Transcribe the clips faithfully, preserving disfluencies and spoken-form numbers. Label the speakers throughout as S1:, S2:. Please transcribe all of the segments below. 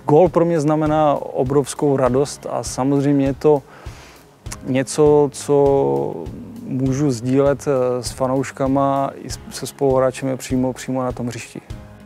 S1: Gól pro mě znamená obrovskou radost a samozřejmě je to něco, co můžu sdílet s fanouškama i se spoluhráči přímo, přímo na tom hřišti.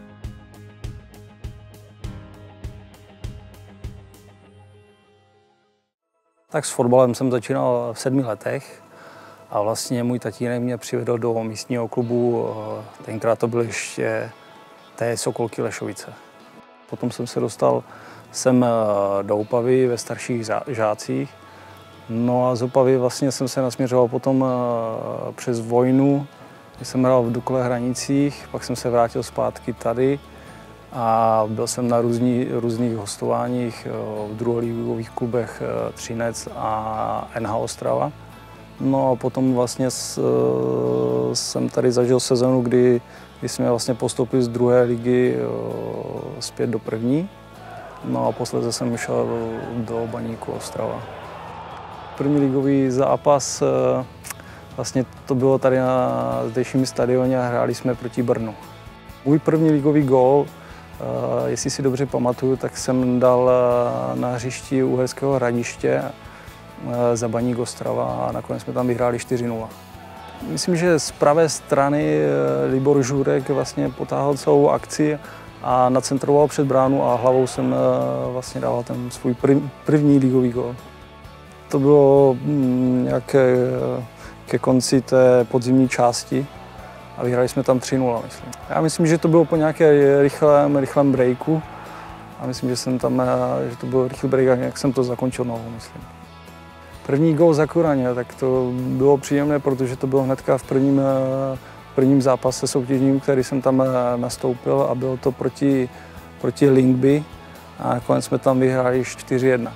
S1: Tak s fotbalem jsem začínal v sedmi letech a vlastně můj tatínek mě přivedl do místního klubu, tenkrát to byly ještě té Sokolky Lešovice. Potom jsem se dostal sem do Opavy ve starších žácích. No a z Opavy vlastně jsem se nasměřoval potom přes vojnu, kdy jsem hrál v Dukle Hranicích, pak jsem se vrátil zpátky tady a byl jsem na různý, různých hostováních v druholigových klubech Třinec a N H Ostrava. No a potom vlastně s, jsem tady zažil sezonu, kdy, kdy jsme vlastně postoupili z druhé ligy zpět do první. No a posledně jsem šel do Baníku Ostrava. První ligový zápas, vlastně to bylo tady na zdejším stadioně a hráli jsme proti Brnu. Můj první ligový gól, jestli si dobře pamatuju, tak jsem dal na hřišti Uherského Hradiště za Baník Ostrava a nakonec jsme tam vyhráli čtyři nula. Myslím, že z pravé strany Libor Žurek vlastně potáhl celou akci a nacentroval před bránu a hlavou jsem vlastně dával ten svůj první ligový gól. To bylo nějak ke konci té podzimní části a vyhráli jsme tam tři nula, myslím. Já myslím, že to bylo po nějaké rychlém, rychlém breaku a myslím, že jsem tam, že to byl rychlý break a nějak jsem to zakončil novou, myslím. První gól za Kuraně, tak to bylo příjemné, protože to bylo hnedka v prvním, prvním zápase soutěžním, který jsem tam nastoupil a bylo to proti, proti Lyngby a nakonec jsme tam vyhráli čtyři jedna.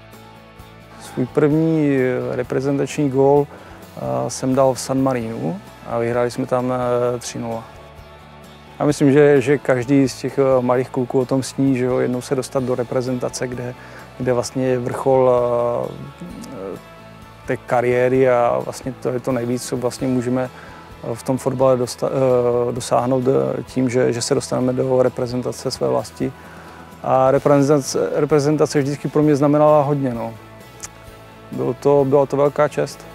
S1: Svůj první reprezentační gól jsem dal v San Marinu a vyhráli jsme tam tři nula. Já myslím, že, že každý z těch malých kluků o tom sní, že jo, jednou se dostat do reprezentace, kde, kde vlastně je vrchol té kariéry a vlastně to je to nejvíc, co vlastně můžeme v tom fotbale dosáhnout tím, že, že se dostaneme do reprezentace své vlasti. A reprezentace, reprezentace vždycky pro mě znamenala hodně. No. Bylo to, byla to velká čest.